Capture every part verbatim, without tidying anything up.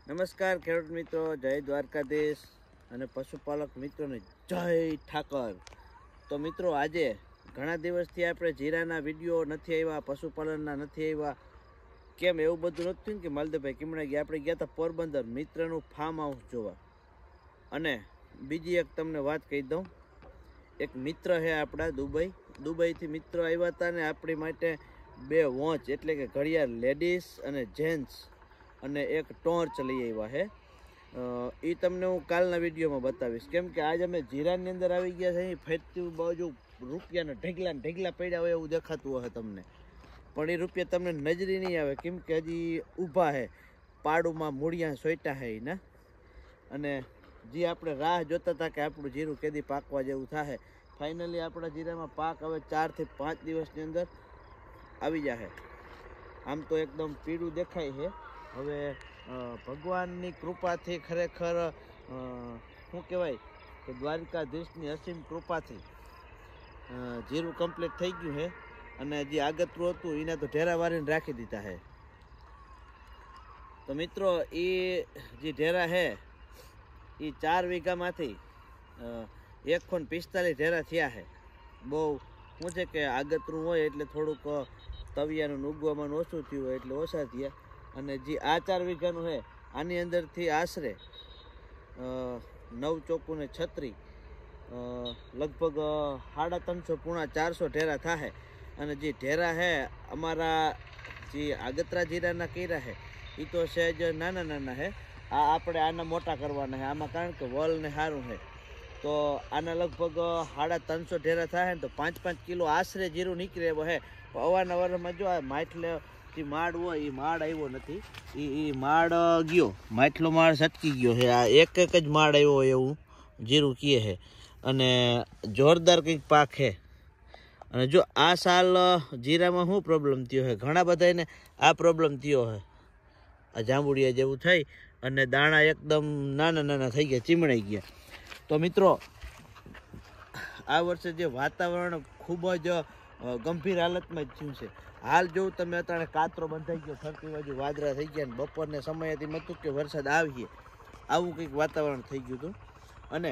નમસ્કાર ખેડૂત મિત્રો, જય દ્વારકાધીશ અને પશુપાલક મિત્રોને જય ઠાકર. તો મિત્રો, આજે ઘણા દિવસથી આપણે જીરાના વિડીયો નથી આવ્યા, પશુપાલનના નથી આવ્યા. કેમ એવું બધું નથી થયું કે માલદેવભાઈ કિમણા ગયા આપણે ગયા હતા પોરબંદર મિત્રનું ફાર્મ હાઉસ જોવા. અને બીજી એક તમને વાત કહી દઉં, એક મિત્ર છે આપણા દુબઈ દુબઈથી મિત્રો આવ્યા હતા ને આપણી માટે બે વોચ એટલે કે ઘડિયાળ લેડીઝ અને જેન્ટ્સ અને એક ટોર્ચ લઈ આવ્યા છે. એ તમને હું કાલના વિડીયોમાં બતાવીશ. કેમ કે આજ અમે જીરાની અંદર આવી ગયા છે. અહીં ફેરતી બાજુ રૂપિયાના ઢગલા ને ઢગલા પડ્યા હોય એવું દેખાતું હશે તમને, પણ એ રૂપિયા તમને નજરી નહીં આવે કેમ કે હજી ઊભા છે, પાડુમાં મૂળિયા સોઈટા છે એના. અને જે આપણે રાહ જોતા હતા કે આપણું જીરું કેદી પાકવા જેવું થાય, ફાઇનલી આપણા જીરામાં પાક હવે ચારથી પાંચ દિવસની અંદર આવી જશે. આમ તો એકદમ પીળું દેખાય છે. હવે ભગવાનની કૃપાથી ખરેખર શું કહેવાય કે દ્વારકાધીશની અસીમ કૃપાથી જીરું કમ્પ્લીટ થઈ ગયું છે. અને જે આગતરું હતું એને તો ઢેરા વારીને રાખી દીધા છે. તો મિત્રો, એ જે ઢેરા છે એ ચાર વીઘામાંથી એક ખોન પિસ્તાલીસ ઢેરા થયા છે. બહુ શું છે કે આગતરું હોય એટલે થોડુંક તવિયાનું ઉગવામાં ઓછું થયું હોય એટલે ઓછા થયા. અને જે આ ચાર વીઘાનું છે આની અંદરથી આશરે નવ ચોકું ને છત્રી લગભગ સાડા ત્રણસો પૂણા ચારસો ઢેરા થાય. અને જે ઢેરા છે અમારા જે આગતરા જીરાના કર્યા છે એ તો સહેજ નાના નાના છે. આ આપણે આના મોટા કરવાના છે આમાં, કારણ કે વલ ને સારું છે. તો આના લગભગ સાડા ત્રણસો ઢેરા થાય ને તો પાંચ પાંચ કિલો આશરે જીરું નીકળે એવો છે. અવારનવારમાં જો આ માછલે જે માળ હોય એ માળ આવ્યો નથી, એ એ માળ ગયો, માછલો માળ સટકી ગયો છે. આ એક એક જ માળ આવ્યો એવું જીરું કહે છે. અને જોરદાર કંઈક પાક છે. અને જો આ સાલ જીરામાં શું પ્રોબ્લેમ થયો છે, ઘણા બધાને આ પ્રોબ્લેમ થયો છે. આ જાંબુડિયા જેવું થઈ અને દાણા એકદમ નાના નાના થઈ ગયા, ચીમણાઈ ગયા. તો મિત્રો, આ વર્ષે જે વાતાવરણ ખૂબ જ ગંભીર હાલતમાં જ થયું છે. હાલ જોઉં તમે અત્યારે કાતરો બંધાઈ ગયો, ફરતી બાજુ વાદળા થઈ ગયા, અને બપોરને સમયેથી નહોતું કે વરસાદ આવીએ, આવું કંઈક વાતાવરણ થઈ ગયું હતું. અને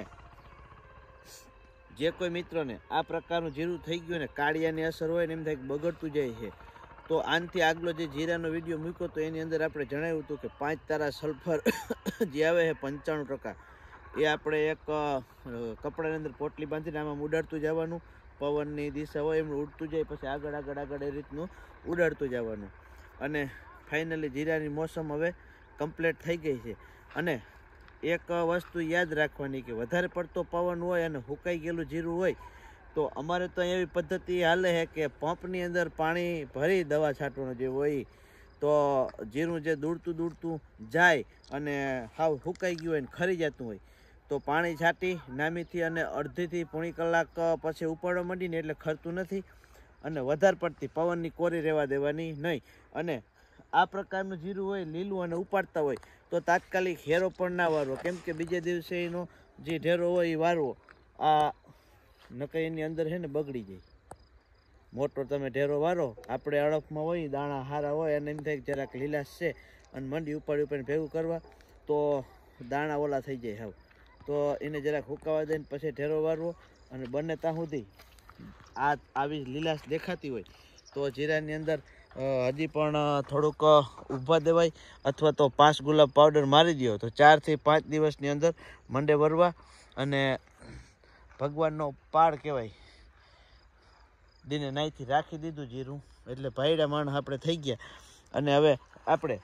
જે કોઈ મિત્રોને આ પ્રકારનું જીરું થઈ ગયું ને કાળિયાની અસર હોય ને એમ થાય કે બગડતું જાય છે, તો આનાથી આગલો જે જીરાનો વિડીયો મૂક્યો તો એની અંદર આપણે જણાવ્યું હતું કે પાંચ તારા સલ્ફર જે આવે છે પંચાણું ટકા, એ આપણે એક કપડાની અંદર પોટલી બાંધીને આમાં ઉડાડતું જવાનું. પવનની દિશા હોય એમ ઉડતું જાય, પછી આગળ આગળ આગળ એ રીતનું ઉડાડતું જવાનું. અને ફાઇનલી જીરાની મોસમ હવે કમ્પ્લીટ થઈ ગઈ છે. અને એક વસ્તુ યાદ રાખવાની કે વધારે પડતો પવન હોય અને હુકાઈ ગયેલું જીરું હોય તો અમારે તો એવી પદ્ધતિ હાલે છે કે પંપની અંદર પાણી ભરી દવા છાંટવાનું જે હોય, તો જીરું જે દૂડતું દૂડતું જાય અને હાવ હુકાઈ ગયું હોય ને ખરી જતું હોય તો પાણી છાંટી નામીથી અને અડધીથી પોણી કલાક પછી ઉપાડવા માંડીને એટલે ખરતું નથી. અને વધારે પડતી પવનની કોરી રહેવા દેવાની નહીં. અને આ પ્રકારનું જીરું હોય લીલું અને ઉપાડતા હોય તો તાત્કાલિક હેરો પણ ના વારવો, કેમ કે બીજે દિવસે એનો જે ઢેરો હોય એ વારવો. આ નકઈ એની અંદર છે ને બગડી જાય. મોટો તમે ઢેરો વારો, આપણે અડફમાં હોય દાણા હારા હોય અને એમ થાય કે જરાક લીલાશ છે અને મંડી ઉપાડી ઉપાડીને ભેગું કરવા તો દાણા ઓલા થઈ જાય હાવ. તો એને જરાક હુકાવા દઈને પછી ઢેરો વારવો. અને બંને ત્યાં સુધી આ આવી લીલાશ દેખાતી હોય તો જીરાની અંદર હજી પણ થોડુંક ઊભા દેવાય, અથવા તો પાંચ ગુલાબ પાવડર મારી દો તો ચારથી પાંચ દિવસની અંદર મંડે વરવા. અને ભગવાનનો પાડ કહેવાય, દિને નાઈથી રાખી દીધું જીરું એટલે ભાઈડા માણસ આપણે થઈ ગયા. અને હવે આપણે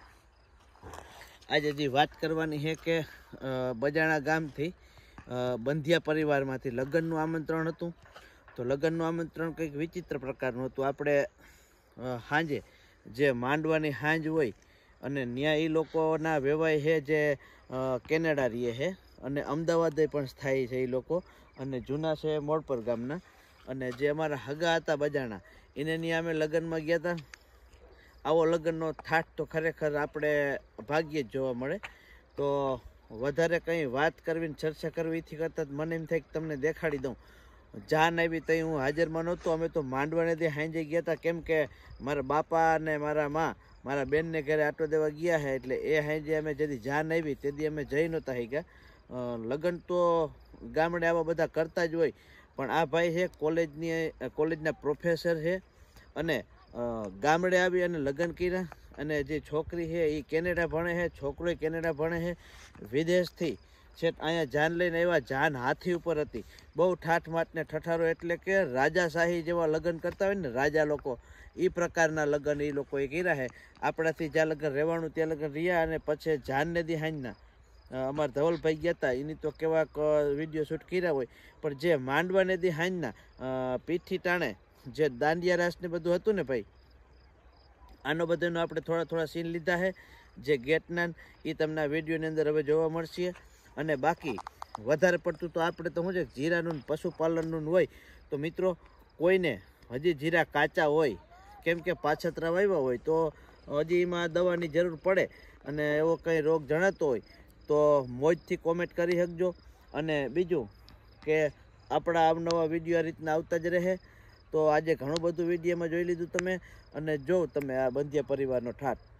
આજે જે વાત કરવાની છે કે બજાણા ગામથી બંધિયા પરિવારમાંથી લગ્નનું આમંત્રણ હતું. તો લગ્નનું આમંત્રણ કંઈક વિચિત્ર પ્રકારનું હતું. આપણે સાંજે જે માંડવાની સાંજ હોય અને ત્યાં એ લોકોના વેવાય છે જે કેનેડા રહીએ છે અને અમદાવાદે પણ સ્થાયી છે એ લોકો, અને જૂના છે મોડપર ગામના. અને જે અમારા હગા હતા બજાણા એને ત્યાં અમે લગ્નમાં ગયા હતા. આવો લગ્નનો થાટ તો ખરેખર આપણે ભાગ્યે જ જોવા મળે. તો વધારે કંઈ વાત કરવી ચર્ચા કરવીથી કરતાં મને એમ થાય કે તમને દેખાડી દઉં. જાન આવી તઈ હું હાજરમાં નહોતો. અમે તો માંડવાને ત્યાં હાંજે ગયા હતા, કેમ કે મારા બાપા અને મારા માં મારા બેનને ઘરે આટો દેવા ગયા છે એટલે એ હાંજે અમે જેથી જાન આવી તેથી અમે જઈ નહોતા હઈ ગયા. લગ્ન તો ગામડે આવા બધા કરતા જ હોય, પણ આ ભાઈ છે કોલેજની કોલેજના પ્રોફેસર છે અને ગામડે આવી અને લગ્ન કર્યા. અને જે છોકરી છે એ કેનેડા ભણે છે, છોકરો કેનેડા ભણે છે. વિદેશથી છે અહીંયા જાન લઈને આવ્યા, જાન હાથી ઉપર હતી. બહુ ઠાઠ માટ ને ઠઠારો, એટલે કે રાજાશાહી જેવા લગ્ન કરતા હોય ને રાજા લોકો, એ પ્રકારના લગ્ન એ લોકોએ કર્યા છે. આપણાથી જ્યાં લગ્ન રહેવાનું ત્યાં લગ્ન રહ્યા. અને પછી જાનને દી હાંજના અમારા ધવલભાઈ ગયા હતા, એની તો કેવાક વિડીયો શૂટ કર્યા હોય. પણ જે માંડવાને દી હાંજના પીઠી ટાણે જે દાંડિયા રાસ ને બધું હતું ને ભાઈ, આનો બધાનો આપણે થોડા થોડા સીન લીધા છે. જે ગેટના એ તમને આ વિડીયોની અંદર હવે જોવા મળશે. અને બાકી વધારે પડતું તો આપણે તો શું છે જીરાનું પશુપાલનનું હોય. તો મિત્રો કોઈને હજી જીરા કાચા હોય, કેમ કે પાછતરા વાવ્યા હોય તો હજી એમાં દવાની જરૂર પડે અને એવો કંઈ રોગ જણાતો હોય તો મોજથી કોમેન્ટ કરી શકજો. અને બીજું કે આપણા અવનવા વિડીયો આ રીતના આવતા જ રહે. તો આજે ઘણું બધું વિડીયોમાં જોઈ લીધું તમે, અને જો તમે આ બંધિયા પરિવારનો ઠાઠ